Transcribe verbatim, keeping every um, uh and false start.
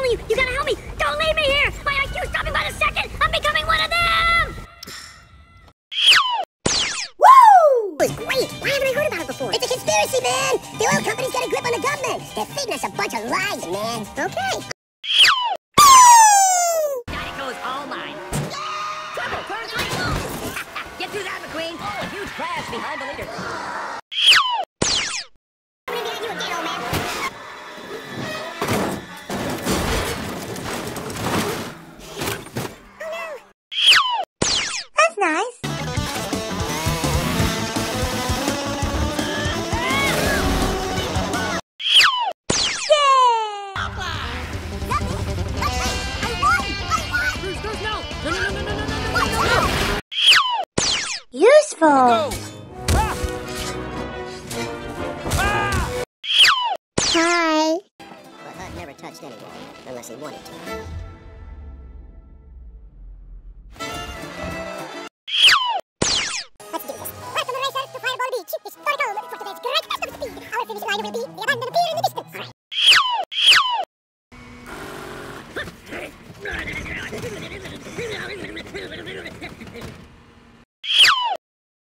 telling you, you gotta help me. Don't leave me here. My I Q's dropping by the second. I'm becoming one of them. Woo! It was great. Why haven't I heard about it before? It's a conspiracy, man. The oil company's got a grip on the government. They're feeding us a bunch of lies, man. Okay. Goes all mine. Trouble, turn right. Get through that, McQueen. Oh, a huge crash behind the leader. I'm gonna get you again, old man. Oh no. That's nice. Useful. Go. Ah. Ah. Hi. But Hut never touched anyone, unless he wanted to. Let's do this. Welcome the racer to Fireball Beach. This historical for today's great test of speed. Our finish line will be the abandoned pier in the distance. All right.